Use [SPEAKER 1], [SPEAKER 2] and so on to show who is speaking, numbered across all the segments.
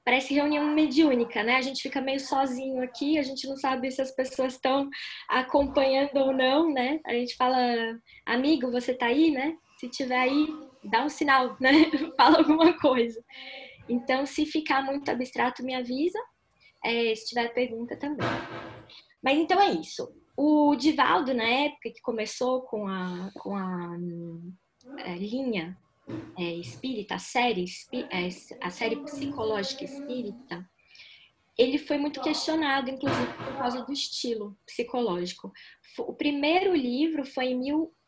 [SPEAKER 1] parece reunião mediúnica, né? A gente fica meio sozinho aqui, a gente não sabe se as pessoas estão acompanhando ou não, né? A gente fala, amigo, você tá aí, né? Se tiver aí, dá um sinal, né? Fala alguma coisa. Então, se ficar muito abstrato, me avisa. Se tiver pergunta também. Mas então é isso. O Divaldo, na época que começou com a linha espírita, a série psicológica espírita, ele foi muito questionado, inclusive, por causa do estilo psicológico. O primeiro livro foi em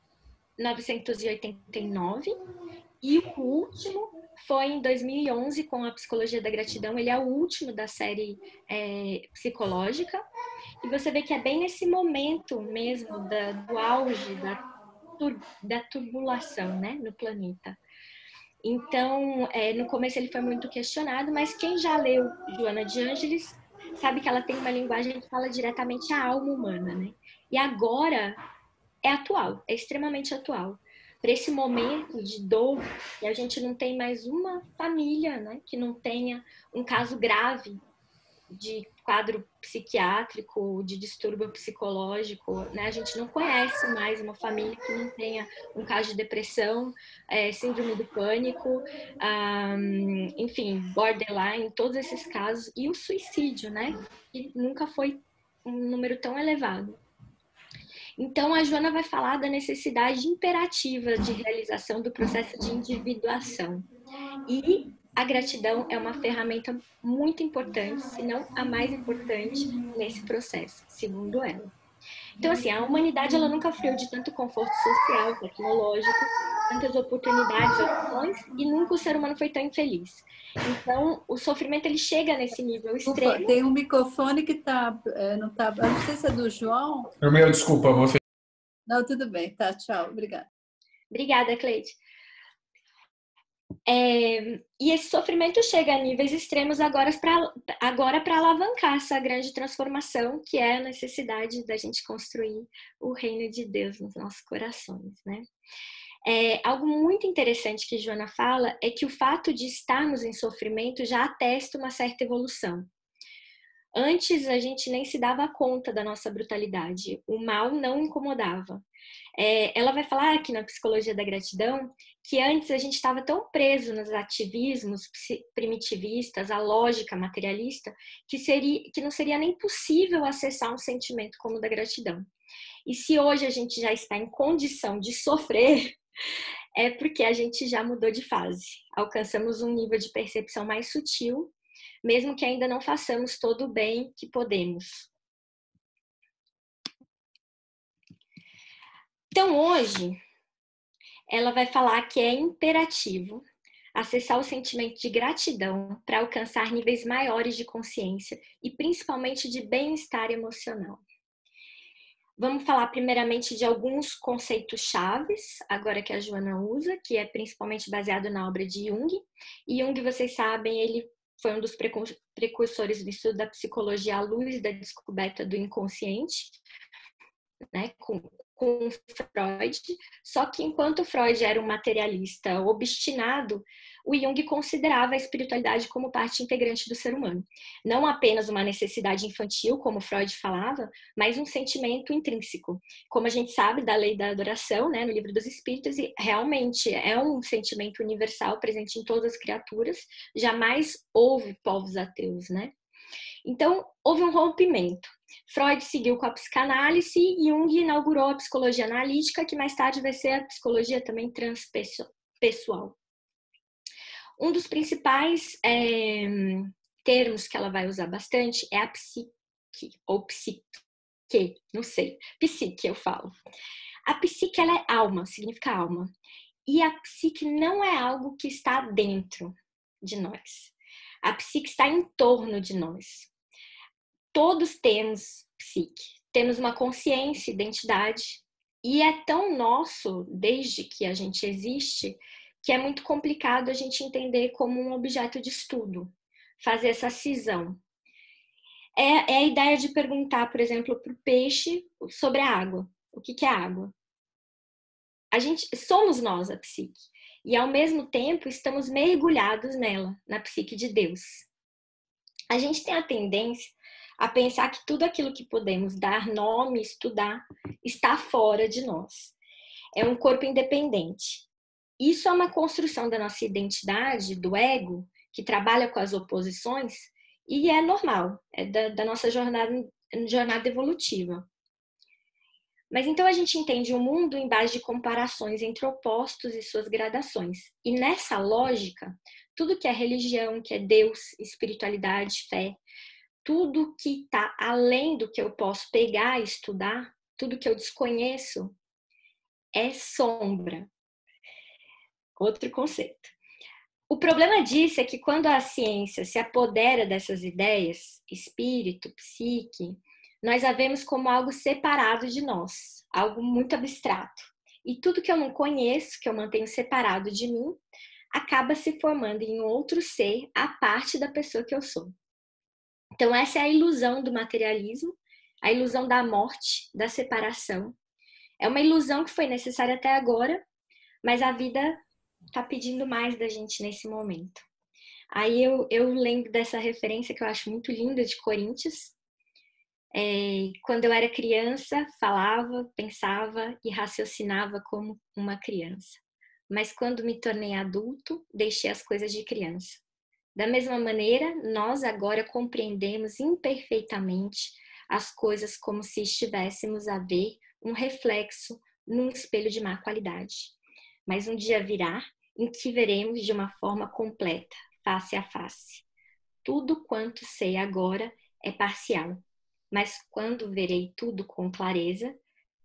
[SPEAKER 1] 1989 e o último foi em 2011 com a Psicologia da Gratidão. Ele é o último da série psicológica. E você vê que é bem nesse momento mesmo do auge da turbulação, né, no planeta. Então, no começo ele foi muito questionado, mas quem já leu Joana de Ângeles sabe que ela tem uma linguagem que fala diretamente à alma humana, né? E agora é atual, é extremamente atual. Para esse momento de dor, que a gente não tem mais uma família, né, que não tenha um caso grave de quadro psiquiátrico, de distúrbio psicológico, né? A gente não conhece mais uma família que não tenha um caso de depressão, síndrome do pânico, enfim, borderline, todos esses casos, e o suicídio, né? Que nunca foi um número tão elevado. Então, a Joana vai falar da necessidade imperativa de realização do processo de individuação. E a gratidão é uma ferramenta muito importante, se não a mais importante nesse processo, segundo ela. Então, assim, a humanidade ela nunca friou de tanto conforto social, tecnológico, tantas oportunidades, opções, e nunca o ser humano foi tão infeliz. Então, o sofrimento ele chega nesse nível
[SPEAKER 2] Opa,
[SPEAKER 1] extremo.
[SPEAKER 2] tem um microfone que tá, não tá, não sei se é do João.
[SPEAKER 3] Meu, desculpa, você.
[SPEAKER 2] Não, tudo bem, tá, tchau, obrigada.
[SPEAKER 1] Obrigada, Cleide. E esse sofrimento chega a níveis extremos agora para alavancar essa grande transformação que é a necessidade da gente construir o reino de Deus nos nossos corações, né? Algo muito interessante que Joana fala é que o fato de estarmos em sofrimento já atesta uma certa evolução. Antes a gente nem se dava conta da nossa brutalidade, o mal não incomodava. Ela vai falar aqui na Psicologia da Gratidão que antes a gente estava tão preso nos ativismos primitivistas, a lógica materialista, que não seria nem possível acessar um sentimento como o da gratidão. E se hoje a gente já está em condição de sofrer, é porque a gente já mudou de fase. Alcançamos um nível de percepção mais sutil, mesmo que ainda não façamos todo o bem que podemos. Então, hoje, ela vai falar que é imperativo acessar o sentimento de gratidão para alcançar níveis maiores de consciência e principalmente de bem-estar emocional. Vamos falar primeiramente de alguns conceitos chaves, agora que a Joana usa, que é principalmente baseado na obra de Jung. E Jung, vocês sabem, ele foi um dos precursores do estudo da psicologia à luz da descoberta do inconsciente, né, com Freud, só que enquanto Freud era um materialista obstinado, o Jung considerava a espiritualidade como parte integrante do ser humano. Não apenas uma necessidade infantil, como Freud falava, mas um sentimento intrínseco. Como a gente sabe da lei da adoração, né, no Livro dos Espíritos, e realmente é um sentimento universal presente em todas as criaturas, jamais houve povos ateus, né? Então, houve um rompimento. Freud seguiu com a psicanálise e Jung inaugurou a psicologia analítica, que mais tarde vai ser a psicologia também transpessoal. Um dos principais termos que ela vai usar bastante é a psique, ou psique, não sei, psique eu falo. A psique, ela é alma, significa alma. E a psique não é algo que está dentro de nós. A psique está em torno de nós. Todos temos psique, temos uma consciência, identidade, e é tão nosso, desde que a gente existe, que é muito complicado a gente entender como um objeto de estudo, fazer essa cisão. É a ideia de perguntar, por exemplo, para o peixe sobre a água. O que é água? Somos nós a psique, e ao mesmo tempo estamos mergulhados nela, na psique de Deus. A gente tem a tendência a pensar que tudo aquilo que podemos dar nome, estudar, está fora de nós. É um corpo independente. Isso é uma construção da nossa identidade, do ego, que trabalha com as oposições, e é normal, é da nossa jornada evolutiva. Mas então a gente entende o mundo em base de comparações entre opostos e suas gradações. E nessa lógica, tudo que é religião, que é Deus, espiritualidade, fé, tudo que está além do que eu posso pegar e estudar, tudo que eu desconheço, é sombra. Outro conceito. O problema disso é que quando a ciência se apodera dessas ideias, espírito, psique, nós a vemos como algo separado de nós, algo muito abstrato. E tudo que eu não conheço, que eu mantenho separado de mim, acaba se formando em outro ser, a parte da pessoa que eu sou. Então essa é a ilusão do materialismo, a ilusão da morte, da separação. É uma ilusão que foi necessária até agora, mas a vida está pedindo mais da gente nesse momento. Aí eu lembro dessa referência que eu acho muito linda de Coríntios. Quando eu era criança, falava, pensava e raciocinava como uma criança. Mas quando me tornei adulto, deixei as coisas de criança. Da mesma maneira, nós agora compreendemos imperfeitamente as coisas como se estivéssemos a ver um reflexo num espelho de má qualidade. Mas um dia virá em que veremos de uma forma completa, face a face. Tudo quanto sei agora é parcial, mas quando verei tudo com clareza,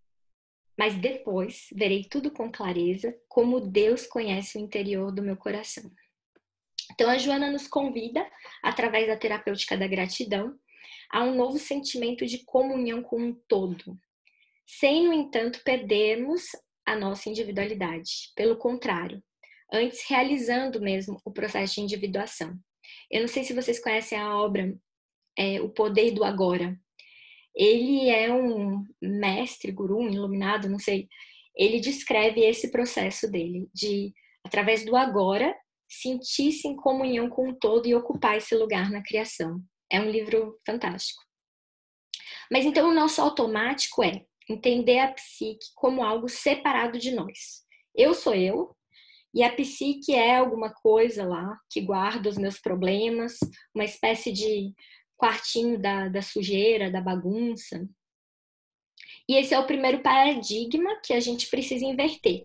[SPEAKER 1] mas depois verei tudo com clareza, como Deus conhece o interior do meu coração. Então a Joana nos convida, através da terapêutica da gratidão, a um novo sentimento de comunhão com um todo, sem, no entanto, perdermos a nossa individualidade. Pelo contrário, antes realizando mesmo o processo de individuação. Eu não sei se vocês conhecem a obra O Poder do Agora. Ele é um mestre, guru, um iluminado, não sei. Ele descreve esse processo dele, de, através do agora, sentir-se em comunhão com o todo e ocupar esse lugar na criação. É um livro fantástico. Mas então o nosso automático é entender a psique como algo separado de nós. Eu sou eu, e a psique é alguma coisa lá que guarda os meus problemas, uma espécie de quartinho da sujeira, da bagunça. E esse é o primeiro paradigma que a gente precisa inverter.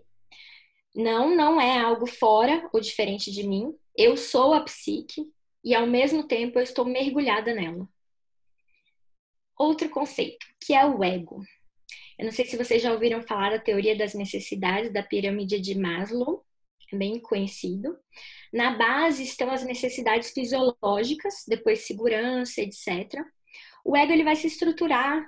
[SPEAKER 1] Não é algo fora ou diferente de mim. Eu sou a psique e, ao mesmo tempo, eu estou mergulhada nela. Outro conceito, que é o ego. Eu não sei se vocês já ouviram falar da teoria das necessidades da pirâmide de Maslow, é bem conhecido. Na base estão as necessidades fisiológicas, depois segurança, etc. O ego ele vai se estruturar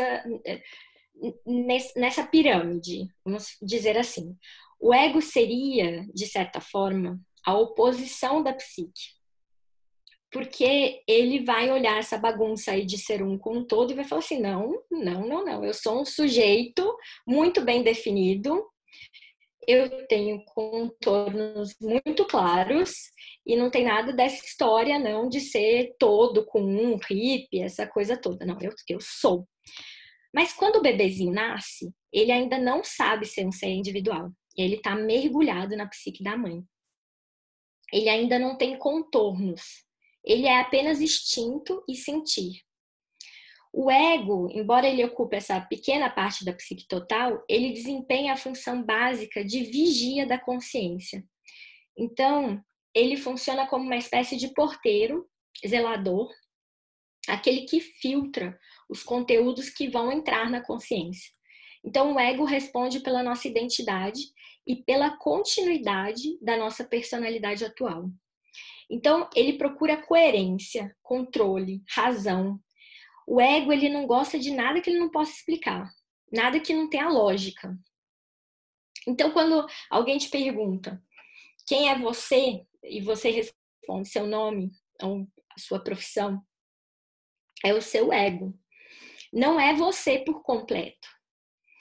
[SPEAKER 1] nessa pirâmide, vamos dizer assim. O ego seria, de certa forma, a oposição da psique. Porque ele vai olhar essa bagunça aí de ser um com um todo e vai falar assim, não, eu sou um sujeito muito bem definido, eu tenho contornos muito claros e não tem nada dessa história não de ser todo com um hippie, essa coisa toda. Não, eu sou. Mas quando o bebezinho nasce, ele ainda não sabe ser um ser individual. Ele está mergulhado na psique da mãe. Ele ainda não tem contornos. Ele é apenas instinto e sentir. O ego, embora ele ocupe essa pequena parte da psique total, ele desempenha a função básica de vigia da consciência. Então, ele funciona como uma espécie de porteiro, zelador, aquele que filtra os conteúdos que vão entrar na consciência. Então, o ego responde pela nossa identidade e pela continuidade da nossa personalidade atual. Então, ele procura coerência, controle, razão. O ego, ele não gosta de nada que ele não possa explicar, nada que não tenha lógica. Então, quando alguém te pergunta quem é você, e você responde seu nome, ou a sua profissão, é o seu ego. Não é você por completo.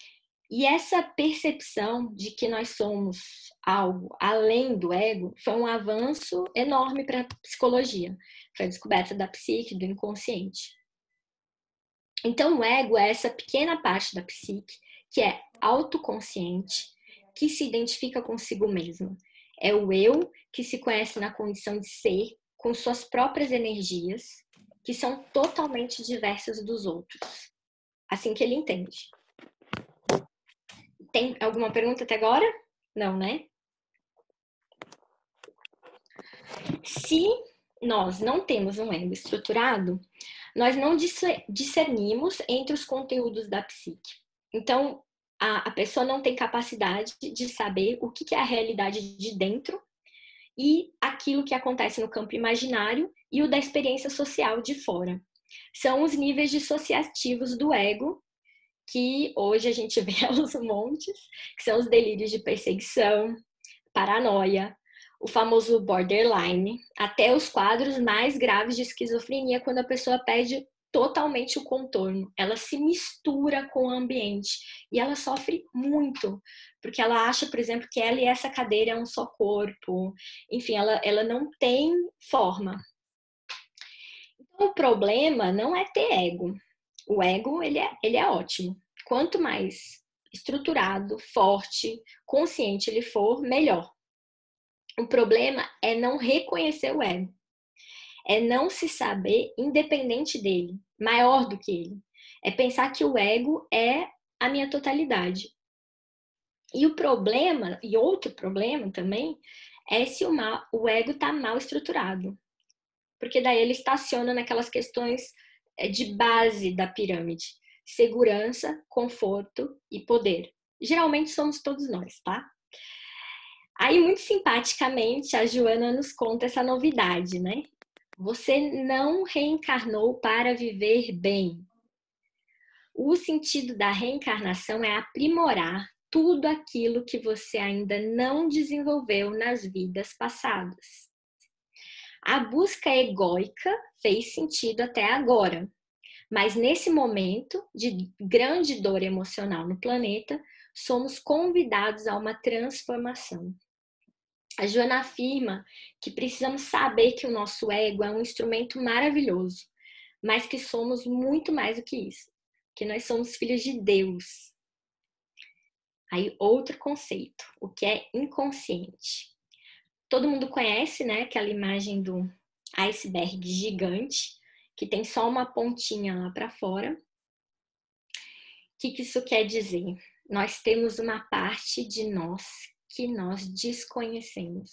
[SPEAKER 1] E essa percepção de que nós somos algo além do ego foi um avanço enorme para a psicologia. Foi a descoberta da psique, do inconsciente. Então, o ego é essa pequena parte da psique que é autoconsciente, que se identifica consigo mesmo. É o eu que se conhece na condição de ser, com suas próprias energias, que são totalmente diversas dos outros. Assim que ele entende. Tem alguma pergunta até agora? Não, né? Se nós não temos um ego estruturado, nós não discernimos entre os conteúdos da psique. Então, a pessoa não tem capacidade de saber o que é a realidade de dentro e aquilo que acontece no campo imaginário e o da experiência social de fora. São os níveis dissociativos do ego, que hoje a gente vê aos montes, que são os delírios de perseguição, paranoia, o famoso borderline, até os quadros mais graves de esquizofrenia, quando a pessoa perde totalmente o contorno. Ela se mistura com o ambiente e ela sofre muito, porque ela acha, por exemplo, que ela e essa cadeira é um só corpo. Enfim, ela não tem forma. Então, o problema não é ter ego. O ego, ele é ótimo. Quanto mais estruturado, forte, consciente ele for, melhor. O problema é não reconhecer o ego. É não se saber independente dele, maior do que ele. É pensar que o ego é a minha totalidade. E o problema, e outro problema também, é se o ego está mal estruturado. Porque daí ele estaciona naquelas questões de base da pirâmide. Segurança, conforto e poder. Geralmente somos todos nós, tá? Aí, muito simpaticamente, a Joana nos conta essa novidade, né? Você não reencarnou para viver bem. O sentido da reencarnação é aprimorar tudo aquilo que você ainda não desenvolveu nas vidas passadas. A busca egóica fez sentido até agora, mas nesse momento de grande dor emocional no planeta, somos convidados a uma transformação. A Joana afirma que precisamos saber que o nosso ego é um instrumento maravilhoso, mas que somos muito mais do que isso, que nós somos filhos de Deus. Aí, outro conceito, o que é inconsciente. Todo mundo conhece, né, aquela imagem do iceberg gigante, que tem só uma pontinha lá para fora. O que isso quer dizer? Nós temos uma parte de nós que nós desconhecemos.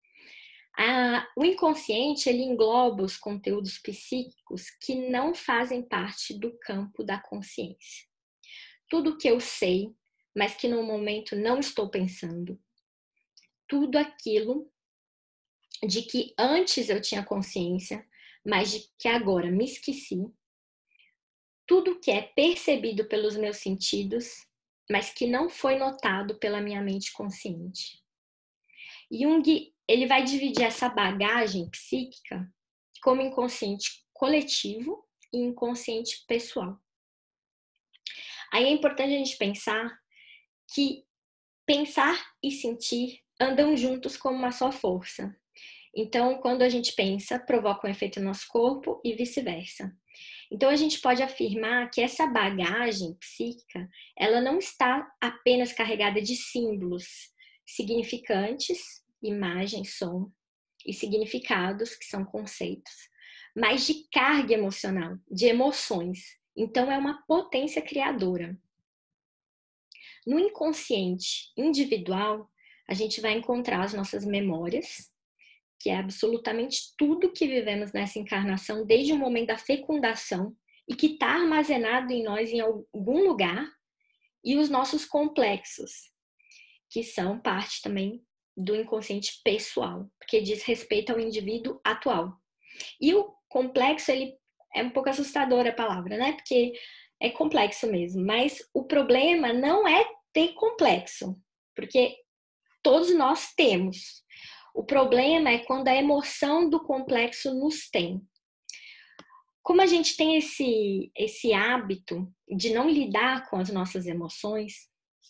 [SPEAKER 1] O inconsciente, ele engloba os conteúdos psíquicos que não fazem parte do campo da consciência. Tudo que eu sei, mas que no momento não estou pensando. Tudo aquilo de que antes eu tinha consciência, mas de que agora me esqueci. Tudo que é percebido pelos meus sentidos, mas que não foi notado pela minha mente consciente. Jung, ele vai dividir essa bagagem psíquica como inconsciente coletivo e inconsciente pessoal. Aí é importante a gente pensar que pensar e sentir andam juntos como uma só força. Então, quando a gente pensa, provoca um efeito no nosso corpo e vice-versa. Então, a gente pode afirmar que essa bagagem psíquica, ela não está apenas carregada de símbolos significantes, imagem, som, e significados, que são conceitos, mas de carga emocional, de emoções. Então, é uma potência criadora. No inconsciente individual, a gente vai encontrar as nossas memórias, que é absolutamente tudo que vivemos nessa encarnação, desde o momento da fecundação, e que está armazenado em nós em algum lugar, e os nossos complexos, que são parte também do inconsciente pessoal, porque diz respeito ao indivíduo atual. E o complexo, ele é um pouco assustadora a palavra, né? Porque é complexo mesmo, mas o problema não é ter complexo, porque todos nós temos. O problema é quando a emoção do complexo nos tem. Como a gente tem esse hábito de não lidar com as nossas emoções,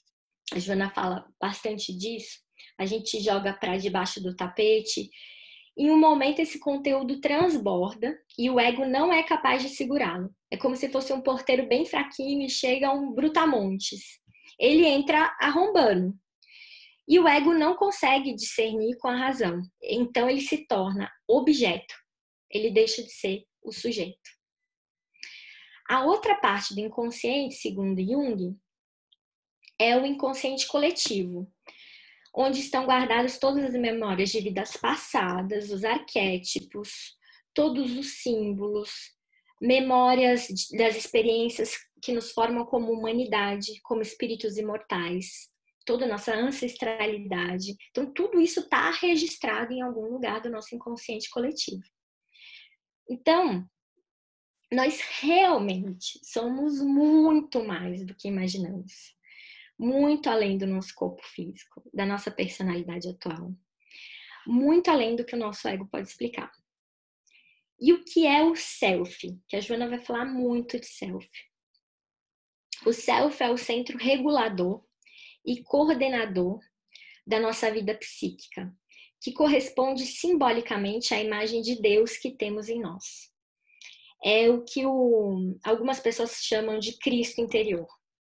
[SPEAKER 1] a Joana fala bastante disso, a gente joga para debaixo do tapete. Em um momento, esse conteúdo transborda e o ego não é capaz de segurá-lo. É como se fosse um porteiro bem fraquinho e chega um brutamontes. Ele entra arrombando. E o ego não consegue discernir com a razão. Então, ele se torna objeto. Ele deixa de ser o sujeito. A outra parte do inconsciente, segundo Jung, é o inconsciente coletivo, onde estão guardadas todas as memórias de vidas passadas, os arquétipos, todos os símbolos, memórias das experiências que nos formam como humanidade, como espíritos imortais, toda a nossa ancestralidade. Então, tudo isso está registrado em algum lugar do nosso inconsciente coletivo. Então, nós realmente somos muito mais do que imaginamos. Muito além do nosso corpo físico, da nossa personalidade atual. Muito além do que o nosso ego pode explicar. E o que é o self? Que a Joana vai falar muito de self. O self é o centro regulador e coordenador da nossa vida psíquica, que corresponde simbolicamente à imagem de Deus que temos em nós. É o que algumas pessoas chamam de Cristo interior.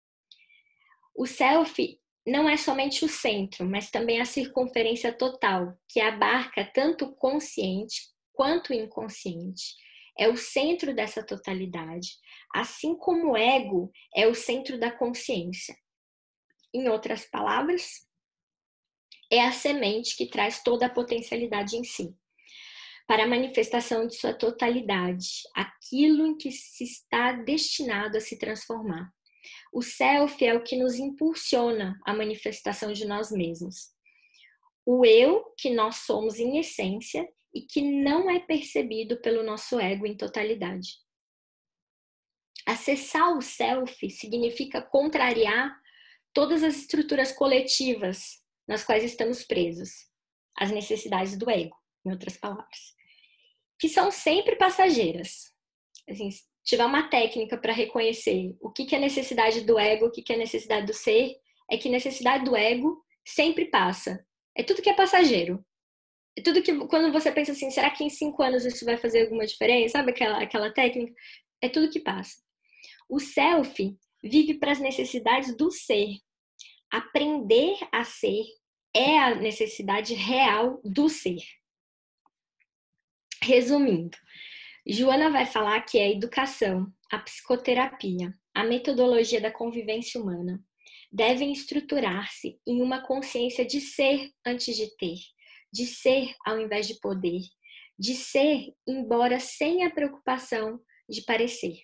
[SPEAKER 1] O self não é somente o centro, mas também a circunferência total, que abarca tanto o consciente quanto o inconsciente. É o centro dessa totalidade, assim como o ego é o centro da consciência. Em outras palavras, é a semente que traz toda a potencialidade em si, para a manifestação de sua totalidade, aquilo em que se está destinado a se transformar. O self é o que nos impulsiona à manifestação de nós mesmos. O eu que nós somos em essência e que não é percebido pelo nosso ego em totalidade. Acessar o self significa contrariar todas as estruturas coletivas nas quais estamos presos, as necessidades do ego, em outras palavras, que são sempre passageiras. Assim, se tiver uma técnica para reconhecer o que é necessidade do ego, o que é necessidade do ser, é que necessidade do ego sempre passa. É tudo que é passageiro. É tudo que, quando você pensa assim, será que em 5 anos isso vai fazer alguma diferença? Sabe aquela técnica? É tudo que passa. O self vive para as necessidades do ser. Aprender a ser é a necessidade real do ser. Resumindo, Joana vai falar que é a educação, a psicoterapia, a metodologia da convivência humana devem estruturar-se em uma consciência de ser antes de ser ao invés de poder, de ser embora sem a preocupação de parecer.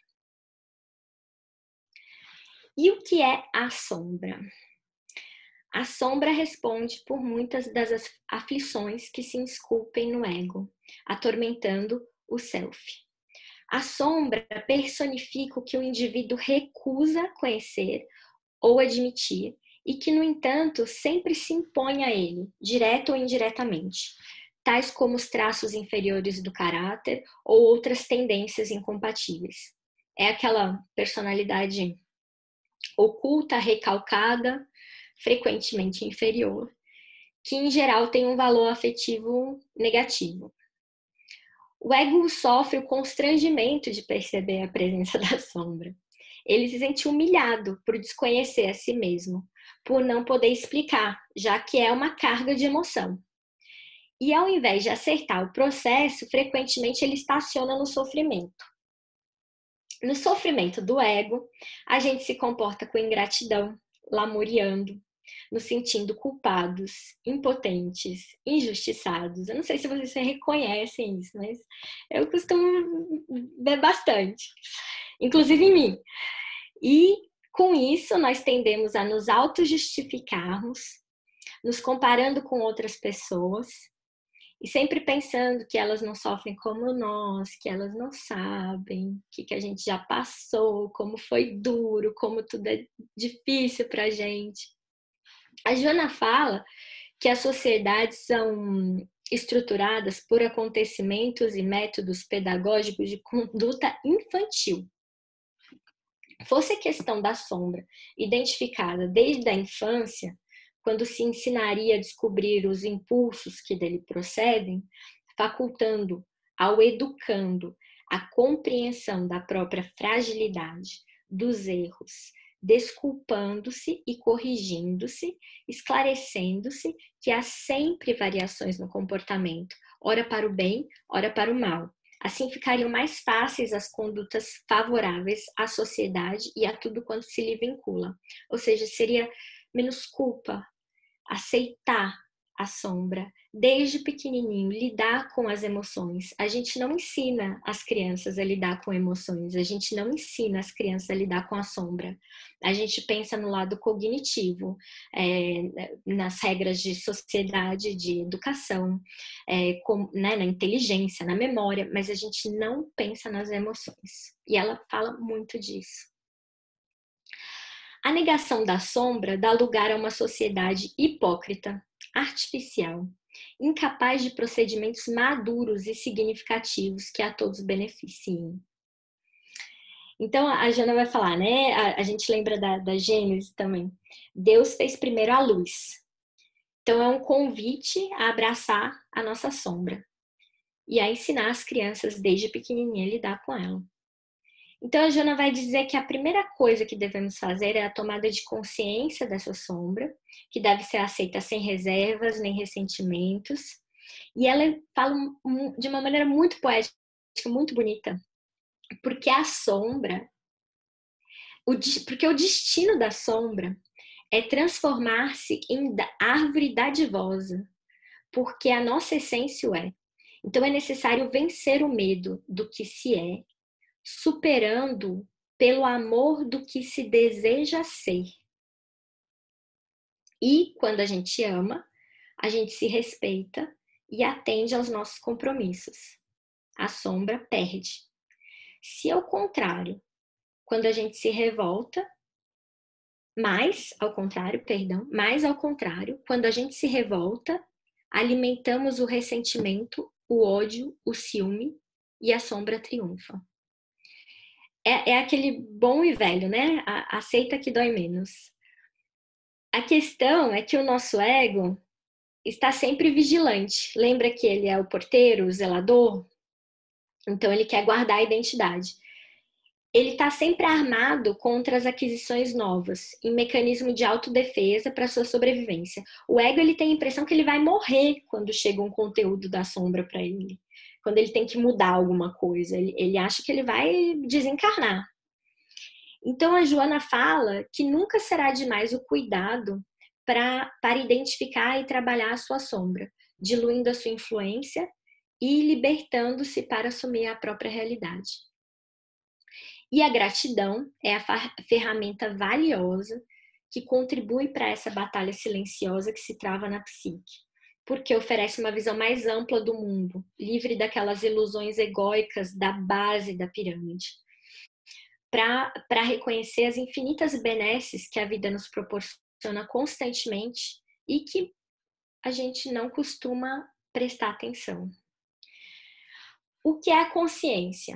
[SPEAKER 1] E o que é a sombra? A sombra responde por muitas das aflições que se esculpem no ego, atormentando o self. A sombra personifica o que o indivíduo recusa conhecer ou admitir e que, no entanto, sempre se impõe a ele, direto ou indiretamente, tais como os traços inferiores do caráter ou outras tendências incompatíveis. É aquela personalidade oculta, recalcada, frequentemente inferior, que em geral tem um valor afetivo negativo. O ego sofre o constrangimento de perceber a presença da sombra. Ele se sente humilhado por desconhecer a si mesmo, por não poder explicar, já que é uma carga de emoção. E ao invés de acertar o processo, frequentemente ele estaciona no sofrimento. No sofrimento do ego, a gente se comporta com ingratidão, lamuriando, nos sentindo culpados, impotentes, injustiçados. Eu não sei se vocês reconhecem isso, mas eu costumo ver bastante, inclusive em mim. E com isso nós tendemos a nos auto-justificarmos, nos comparando com outras pessoas e sempre pensando que elas não sofrem como nós, que elas não sabem o que a gente já passou, como foi duro, como tudo é difícil pra gente. A Joana fala que as sociedades são estruturadas por acontecimentos e métodos pedagógicos de conduta infantil. Fosse a questão da sombra identificada desde a infância, quando se ensinaria a descobrir os impulsos que dele procedem, facultando ao educando a compreensão da própria fragilidade, dos erros, desculpando-se e corrigindo-se, esclarecendo-se que há sempre variações no comportamento, ora para o bem, ora para o mal. Assim ficariam mais fáceis as condutas favoráveis à sociedade e a tudo quanto se lhe vincula. Ou seja, seria menos culpa, aceitar a sombra, desde pequenininho, lidar com as emoções. A gente não ensina as crianças a lidar com emoções, a gente não ensina as crianças a lidar com a sombra. A gente pensa no lado cognitivo, nas regras de sociedade, de educação, na inteligência, na memória, mas a gente não pensa nas emoções. E ela fala muito disso. A negação da sombra dá lugar a uma sociedade hipócrita, artificial, incapaz de procedimentos maduros e significativos que a todos beneficiem. Então, a Jana vai falar, né? A gente lembra da Gênesis também. Deus fez primeiro a luz. Então, é um convite a abraçar a nossa sombra e a ensinar as crianças desde pequenininha a lidar com ela. Então, a Jana vai dizer que a primeira coisa que devemos fazer é a tomada de consciência dessa sombra, que deve ser aceita sem reservas nem ressentimentos. E ela fala de uma maneira muito poética, muito bonita, porque a sombra, porque o destino da sombra é transformar-se em árvore dadivosa, porque a nossa essência o é. Então, é necessário vencer o medo do que se é, superando pelo amor do que se deseja ser. E quando a gente ama, a gente se respeita e atende aos nossos compromissos. A sombra perde. Se ao contrário, quando a gente se revolta, mais ao contrário, quando a gente se revolta, alimentamos o ressentimento, o ódio, o ciúme e a sombra triunfa. É aquele bom e velho, né? Aceita que dói menos. A questão é que o nosso ego está sempre vigilante. Lembra que ele é o porteiro, o zelador? Então ele quer guardar a identidade. Ele está sempre armado contra as aquisições novas, em mecanismo de autodefesa para sua sobrevivência. O ego ele tem a impressão que ele vai morrer quando chega um conteúdo da sombra para ele. Quando ele tem que mudar alguma coisa, ele acha que ele vai desencarnar. Então a Joana fala que nunca será demais o cuidado para identificar e trabalhar a sua sombra, diluindo a sua influência e libertando-se para assumir a própria realidade. E a gratidão é a ferramenta valiosa que contribui para essa batalha silenciosa que se trava na psique, porque oferece uma visão mais ampla do mundo, livre daquelas ilusões egóicas da base da pirâmide, para reconhecer as infinitas benesses que a vida nos proporciona constantemente e que a gente não costuma prestar atenção. O que é a consciência?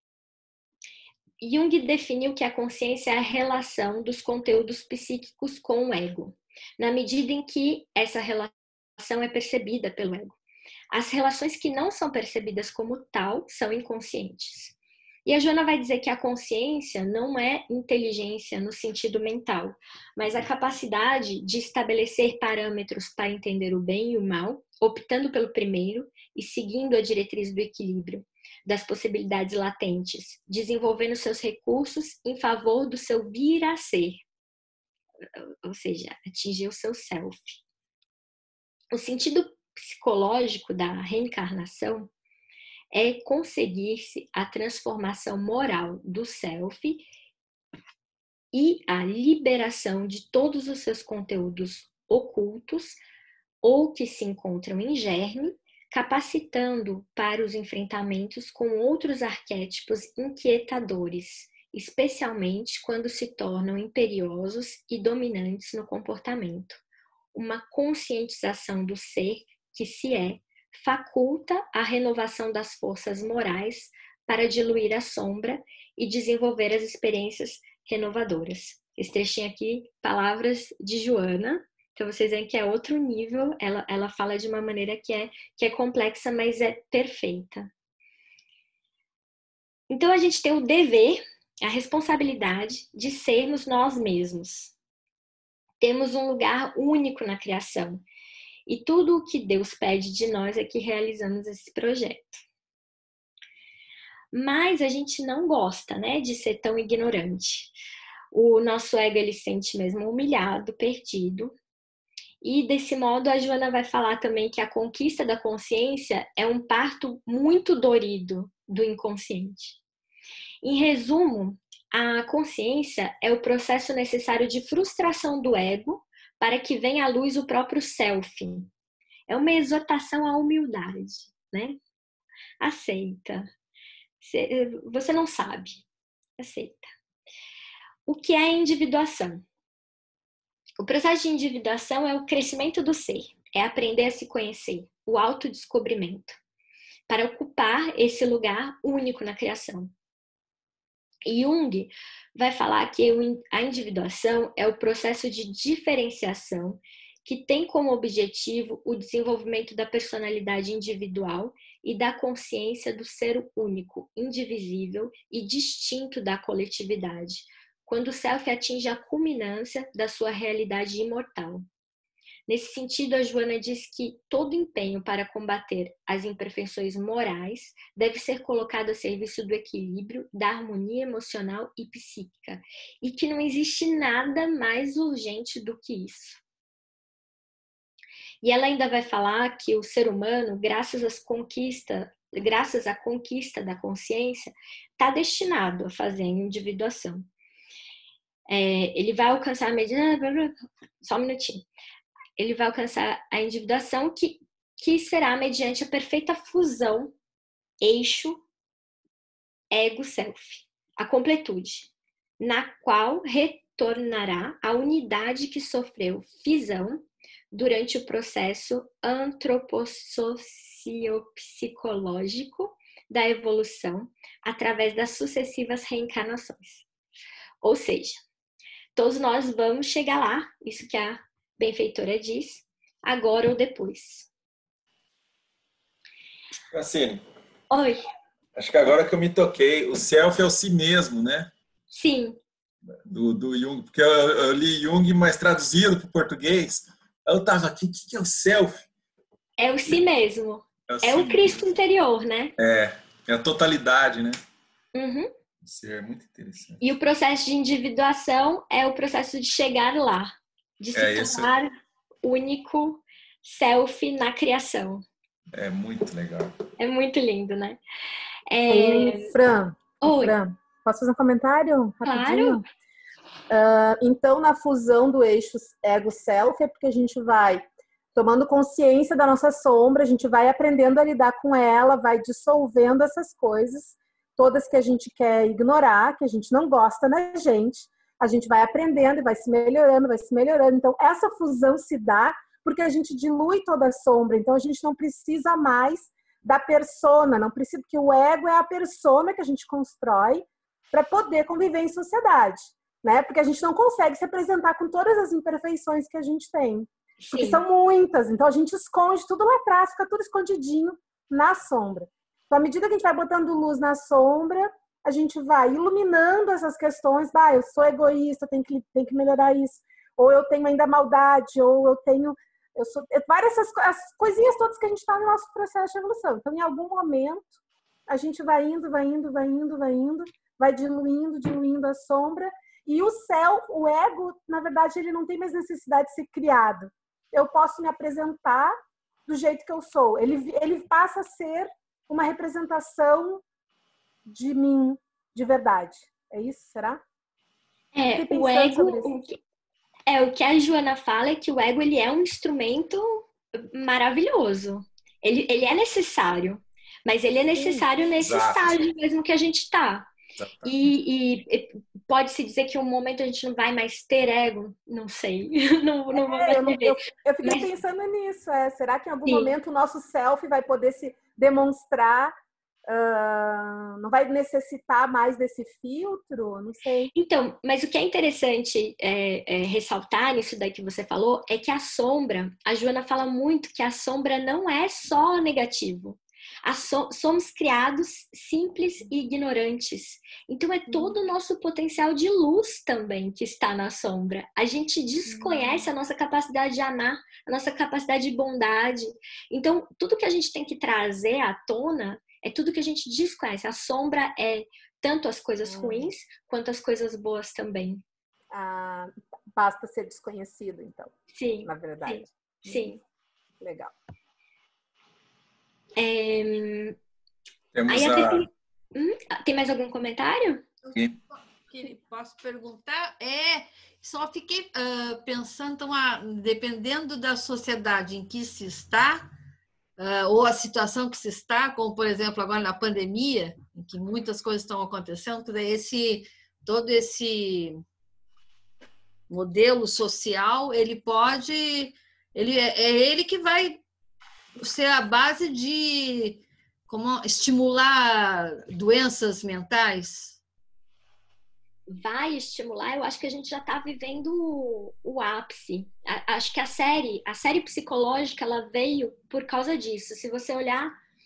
[SPEAKER 1] Jung definiu que a consciência é a relação dos conteúdos psíquicos com o ego, na medida em que essa relação é percebida pelo ego. As relações que não são percebidas como tal são inconscientes. E a Joana vai dizer que a consciência não é inteligência no sentido mental, mas a capacidade de estabelecer parâmetros para entender o bem e o mal, optando pelo primeiro e seguindo a diretriz do equilíbrio, das possibilidades latentes, desenvolvendo seus recursos em favor do seu vir a ser, ou seja, atingir o seu self. O sentido psicológico da reencarnação é conseguir-se a transformação moral do self e a liberação de todos os seus conteúdos ocultos ou que se encontram em germe, capacitando para os enfrentamentos com outros arquétipos inquietadores, especialmente quando se tornam imperiosos e dominantes no comportamento. Uma conscientização do ser que se é faculta a renovação das forças morais para diluir a sombra e desenvolver as experiências renovadoras. Esse trechinho aqui, palavras de Joana. Então, vocês veem que é outro nível. Ela fala de uma maneira que é complexa, mas é perfeita. Então, a gente tem o dever, a responsabilidade de sermos nós mesmos. Temos um lugar único na criação. E tudo o que Deus pede de nós é que realizamos esse projeto. Mas a gente não gosta, né, de ser tão ignorante. O nosso ego, ele se sente mesmo humilhado, perdido. E desse modo a Joana vai falar também que a conquista da consciência é um parto muito dolorido do inconsciente. Em resumo, a consciência é o processo necessário de frustração do ego para que venha à luz o próprio self. É uma exortação à humildade, né? Aceita. Você não sabe. Aceita. O que é a individuação? O processo de individuação é o crescimento do ser, é aprender a se conhecer, o autodescobrimento, para ocupar esse lugar único na criação. E Jung vai falar que a individuação é o processo de diferenciação que tem como objetivo o desenvolvimento da personalidade individual e da consciência do ser único, indivisível e distinto da coletividade, quando o self atinge a culminância da sua realidade imortal. Nesse sentido, a Joana diz que todo empenho para combater as imperfeições morais deve ser colocado a serviço do equilíbrio, da harmonia emocional e psíquica, e que não existe nada mais urgente do que isso. E ela ainda vai falar que o ser humano, graças à conquista da consciência, está destinado a fazer a individuação. Ele vai alcançar a medida... Só um minutinho. Ele vai alcançar a individuação que será mediante a perfeita fusão eixo ego-self, a completude, na qual retornará a unidade que sofreu fisão durante o processo antropossociopsicológico da evolução através das sucessivas reencarnações. Ou seja, todos nós vamos chegar lá, isso que a benfeitora diz, agora ou depois.
[SPEAKER 3] Francine.
[SPEAKER 1] Oi.
[SPEAKER 3] Acho que agora que eu me toquei, o self é o si mesmo, né?
[SPEAKER 1] Sim.
[SPEAKER 3] Do Jung, porque eu li Jung, mas traduzido para o português. Eu estava aqui, o que é o self?
[SPEAKER 1] É o si mesmo.
[SPEAKER 3] É
[SPEAKER 1] o Cristo interior, né?
[SPEAKER 3] É a totalidade, né?
[SPEAKER 1] Uhum.
[SPEAKER 3] Isso é muito interessante.
[SPEAKER 1] E o processo de individuação é o processo de chegar lá, de se tornar único self na criação.
[SPEAKER 3] É muito legal.
[SPEAKER 1] É muito lindo, né?
[SPEAKER 2] Fran,
[SPEAKER 1] Oi.
[SPEAKER 2] Fran, posso fazer um comentário rapidinho?
[SPEAKER 1] Claro.
[SPEAKER 2] Então, na fusão do eixo ego-self, é porque a gente vai tomando consciência da nossa sombra, a gente vai aprendendo a lidar com ela, vai dissolvendo essas coisas, todas que a gente quer ignorar, que a gente não gosta na gente, a gente vai aprendendo e vai se melhorando, vai se melhorando. Então, essa fusão se dá porque a gente dilui toda a sombra, então a gente não precisa mais da persona, não precisa, porque o ego é a persona que a gente constrói para poder conviver em sociedade, né? Porque a gente não consegue se apresentar com todas as imperfeições que a gente tem. Porque são muitas, então a gente esconde tudo lá atrás, fica tudo escondidinho na sombra. Então, à medida que a gente vai botando luz na sombra, a gente vai iluminando essas questões. Eu sou egoísta, tenho que melhorar isso. Ou eu tenho ainda maldade, ou eu tenho... várias as coisinhas todas que a gente está no nosso processo de evolução. Então, em algum momento, a gente vai indo, vai diluindo a sombra. E o ego, na verdade, ele não tem mais necessidade de ser criado. Eu posso me apresentar do jeito que eu sou. Ele passa a ser uma representação de mim, de verdade. É isso, será?
[SPEAKER 1] O ego... o que a Joana fala é que o ego ele é um instrumento maravilhoso. Ele é necessário, mas ele é necessário nesse estágio mesmo que a gente está. E pode-se dizer que um momento a gente não vai mais ter ego? Não sei.
[SPEAKER 2] Eu fiquei pensando nisso. Será que em algum momento o nosso self vai poder se demonstrar Não vai necessitar mais desse filtro? Não sei.
[SPEAKER 1] Então, mas o que é interessante ressaltar nisso daí que você falou é que a sombra, a Joana fala muito que a sombra não é só negativo. Somos criados simples e ignorantes. Então, é todo o nosso potencial de luz também que está na sombra. A gente desconhece a nossa capacidade de amar, a nossa capacidade de bondade. Então, tudo que a gente tem que trazer à tona é tudo que a gente desconhece. A sombra é tanto as coisas ruins quanto as coisas boas também.
[SPEAKER 2] Basta ser desconhecido, então.
[SPEAKER 1] Sim.
[SPEAKER 2] Na verdade.
[SPEAKER 1] Sim.
[SPEAKER 2] Legal.
[SPEAKER 3] Temos
[SPEAKER 1] Tem mais algum comentário?
[SPEAKER 4] Posso perguntar? Só fiquei pensando, então, dependendo da sociedade em que se está, ou a situação que se está, como, por exemplo, agora na pandemia, em que muitas coisas estão acontecendo, todo esse modelo social, ele que vai ser a base de estimular doenças mentais.
[SPEAKER 1] Vai estimular, eu acho que a gente já está vivendo o ápice. Acho que a série psicológica, ela veio por causa disso. Se você olhar,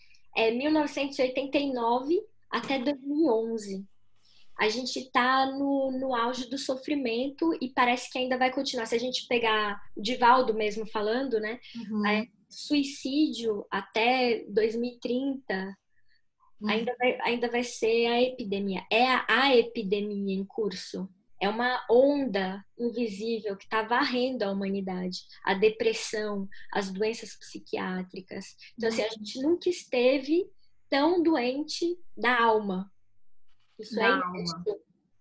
[SPEAKER 1] 1989 até 2011. A gente está no auge do sofrimento e parece que ainda vai continuar. Se a gente pegar o Divaldo mesmo falando, né? Suicídio até 2030... Ainda vai ser a epidemia. É a epidemia em curso. É uma onda invisível que está varrendo a humanidade. A depressão, as doenças psiquiátricas. Então, assim, a gente nunca esteve tão doente da alma. Isso é inédito.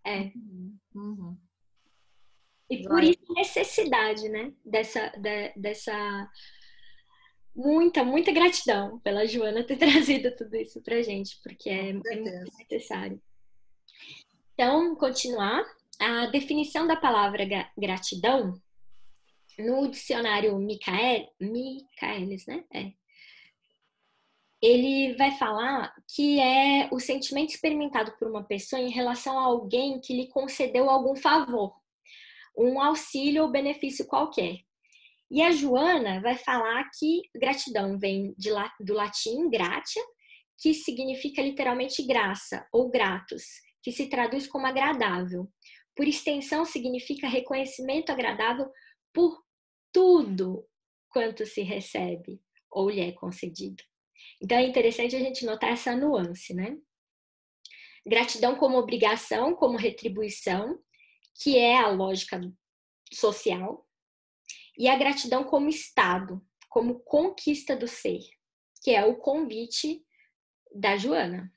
[SPEAKER 1] E por isso a necessidade, né? Dessa muita gratidão pela Joana ter trazido tudo isso pra gente, porque é muito necessário. Então, continuar. A definição da palavra gratidão, no dicionário Michaelis, né? Ele vai falar que é o sentimento experimentado por uma pessoa em relação a alguém que lhe concedeu algum favor, um auxílio ou benefício qualquer. E a Joana vai falar que gratidão vem do latim gratia, que significa literalmente graça ou gratus, que se traduz como agradável. Por extensão, significa reconhecimento agradável por tudo quanto se recebe ou lhe é concedido. Então, é interessante a gente notar essa nuance, né? Gratidão como obrigação, como retribuição, que é a lógica social. E a gratidão como estado, como conquista do ser, que é o convite da Joana.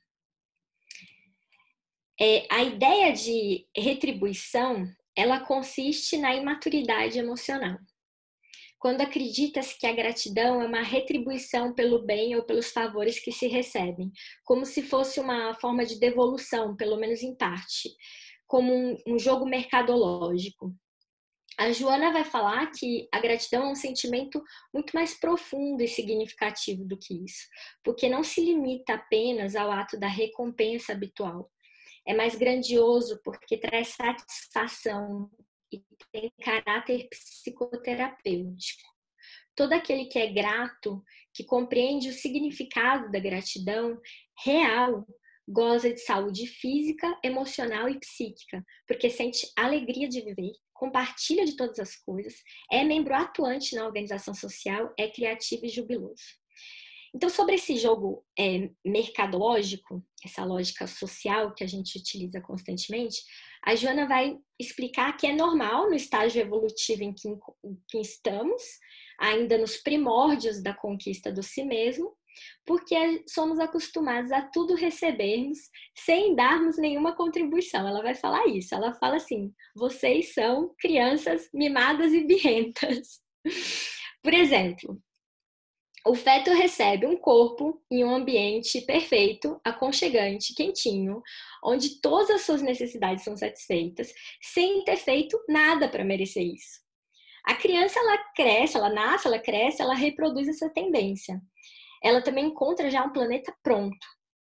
[SPEAKER 1] A ideia de retribuição, ela consiste na imaturidade emocional. Quando acredita-se que a gratidão é uma retribuição pelo bem ou pelos favores que se recebem, como se fosse uma forma de devolução, pelo menos em parte, como um jogo mercadológico. A Joana vai falar que a gratidão é um sentimento muito mais profundo e significativo do que isso, porque não se limita apenas ao ato da recompensa habitual. É mais grandioso porque traz satisfação e tem caráter psicoterapêutico. Todo aquele que é grato, que compreende o significado da gratidão real, goza de saúde física, emocional e psíquica, porque sente alegria de viver, compartilha de todas as coisas, é membro atuante na organização social, é criativo e jubiloso. Então, sobre esse jogo mercadológico, essa lógica social que a gente utiliza constantemente, a Joana vai explicar que é normal no estágio evolutivo em que estamos, ainda nos primórdios da conquista do si mesmo, porque somos acostumados a tudo recebermos sem darmos nenhuma contribuição. Ela vai falar isso, ela fala assim, vocês são crianças mimadas e birrentas. Por exemplo, o feto recebe um corpo em um ambiente perfeito, aconchegante, quentinho, onde todas as suas necessidades são satisfeitas, sem ter feito nada para merecer isso. A criança, ela cresce, ela nasce, ela cresce, ela reproduz essa tendência. Ela também encontra já um planeta pronto.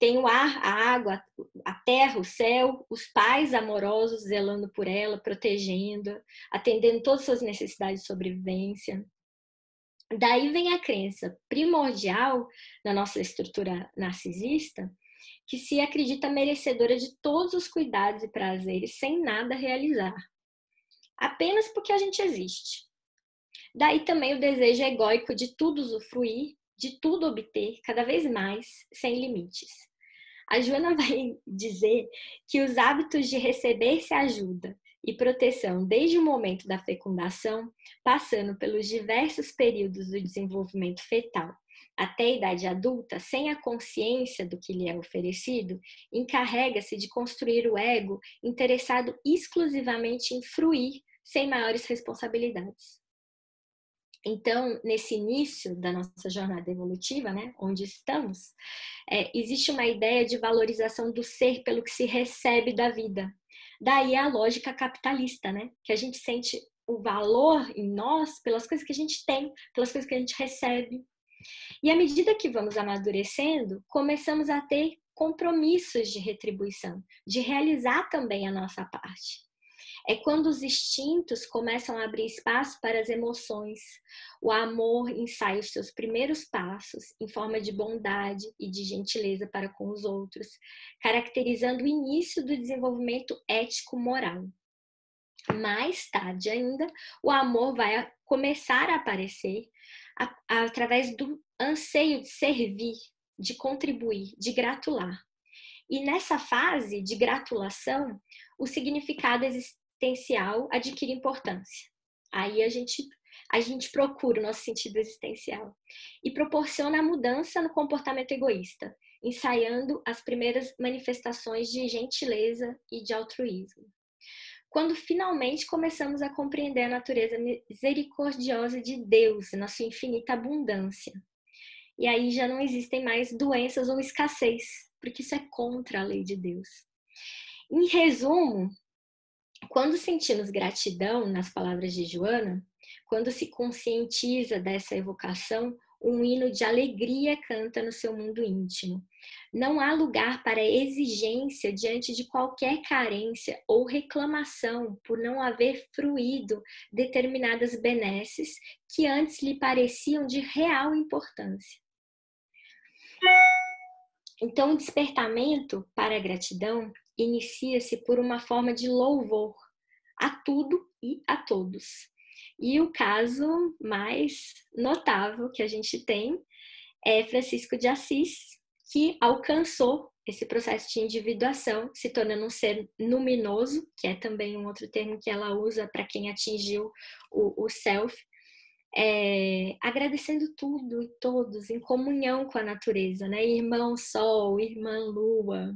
[SPEAKER 1] tem o ar, a água, a terra, o céu, os pais amorosos zelando por ela, protegendo, atendendo todas as suas necessidades de sobrevivência. Daí vem a crença primordial na nossa estrutura narcisista, que se acredita merecedora de todos os cuidados e prazeres sem nada realizar, apenas porque a gente existe. Daí também o desejo egóico de tudo usufruir, de tudo obter, cada vez mais, sem limites. A Joana vai dizer que os hábitos de receber-se ajuda e proteção desde o momento da fecundação, passando pelos diversos períodos do desenvolvimento fetal até a idade adulta, sem a consciência do que lhe é oferecido, encarrega-se de construir o ego interessado exclusivamente em fruir sem maiores responsabilidades. Então, nesse início da nossa jornada evolutiva, né, onde estamos, existe uma ideia de valorização do ser pelo que se recebe da vida. Daí a lógica capitalista, né, que a gente sente o valor em nós pelas coisas que a gente tem, pelas coisas que a gente recebe. E à medida que vamos amadurecendo, começamos a ter compromissos de retribuição, de realizar também a nossa parte. É quando os instintos começam a abrir espaço para as emoções. O amor ensaia os seus primeiros passos em forma de bondade e de gentileza para com os outros, caracterizando o início do desenvolvimento ético-moral. Mais tarde ainda, o amor vai começar a aparecer através do anseio de servir, de contribuir, de gratular. E nessa fase de gratulação, o significado existencial adquire importância. Aí a gente procura o nosso sentido existencial e proporciona a mudança no comportamento egoísta, ensaiando as primeiras manifestações de gentileza e de altruísmo. Quando finalmente começamos a compreender a natureza misericordiosa de Deus na sua infinita abundância. E aí já não existem mais doenças ou escassez, porque isso é contra a lei de Deus. Em resumo, quando sentimos gratidão, nas palavras de Joana, quando se conscientiza dessa evocação, um hino de alegria canta no seu mundo íntimo. Não há lugar para exigência diante de qualquer carência ou reclamação por não haver fruído determinadas benesses que antes lhe pareciam de real importância. Então, o despertamento para a gratidão inicia-se por uma forma de louvor a tudo e a todos. E o caso mais notável que a gente tem é Francisco de Assis, que alcançou esse processo de individuação, se tornando um ser luminoso, que é também um outro termo que ela usa para quem atingiu o self, agradecendo tudo e todos, em comunhão com a natureza, né? Irmão Sol, Irmã Lua.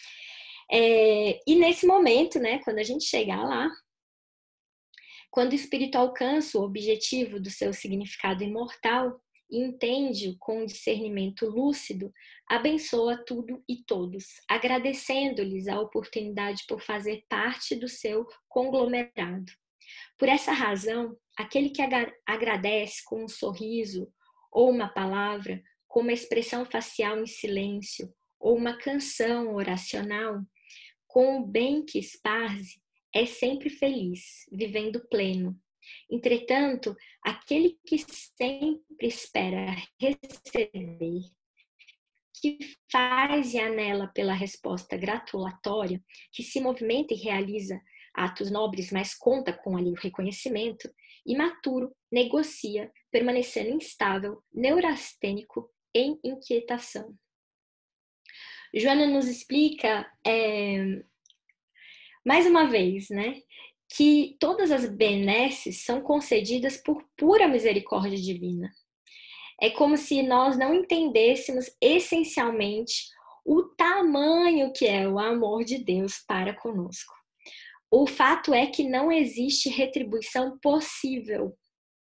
[SPEAKER 1] E nesse momento, né, quando a gente chegar lá, quando o espírito alcança o objetivo do seu significado imortal e entende-o com um discernimento lúcido, abençoa tudo e todos, agradecendo-lhes a oportunidade por fazer parte do seu conglomerado. Por essa razão, aquele que agradece com um sorriso ou uma palavra, com uma expressão facial em silêncio ou uma canção oracional, com o bem que esparze, é sempre feliz, vivendo pleno. Entretanto, aquele que sempre espera receber, que faz e anela pela resposta gratulatória, que se movimenta e realiza atos nobres, mas conta com ali o reconhecimento, imaturo, negocia, permanecendo instável, neurastênico, em inquietação. Joana nos explica, mais uma vez, né, que todas as benesses são concedidas por pura misericórdia divina. É como se nós não entendêssemos essencialmente o tamanho que é o amor de Deus para conosco. O fato é que não existe retribuição possível.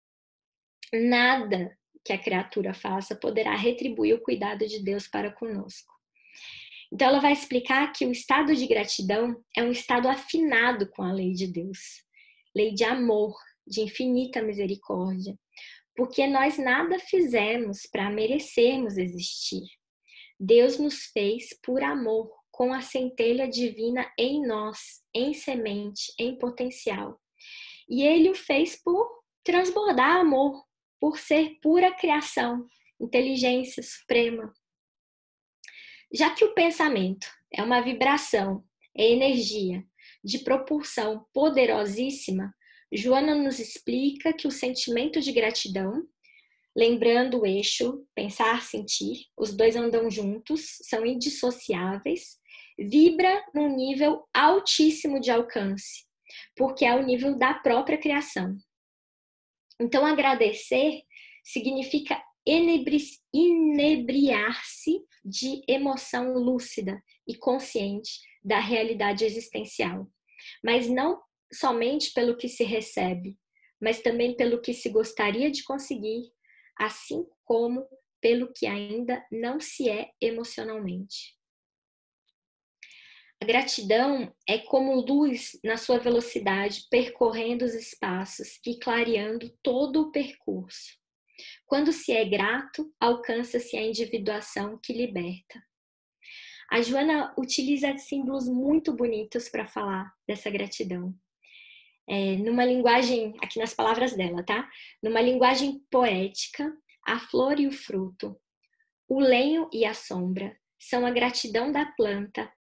[SPEAKER 1] Nada que a criatura faça poderá retribuir o cuidado de Deus para conosco. Então, ela vai explicar que o estado de gratidão é um estado afinado com a lei de Deus, lei de amor, de infinita misericórdia, porque nós nada fizemos para merecermos existir. Deus nos fez por amor, com a centelha divina em nós, em semente, em potencial. E Ele o fez por transbordar amor, por ser pura criação, inteligência suprema. Já que o pensamento é uma vibração, é energia, de propulsão poderosíssima, Joana nos explica que o sentimento de gratidão, lembrando o eixo pensar, sentir, os dois andam juntos, são indissociáveis, vibra num nível altíssimo de alcance, porque é o nível da própria criação. Então, agradecer significa inebriar-se de emoção lúcida e consciente da realidade existencial, mas não somente pelo que se recebe, mas também pelo que se gostaria de conseguir, assim como pelo que ainda não se é emocionalmente. A gratidão é como luz na sua velocidade, percorrendo os espaços e clareando todo o percurso. Quando se é grato, alcança-se a individuação que liberta. A Joana utiliza símbolos muito bonitos para falar dessa gratidão. Numa linguagem, aqui nas palavras dela, tá? Numa linguagem poética, a flor e o fruto, o lenho e a sombra, são a gratidão da planta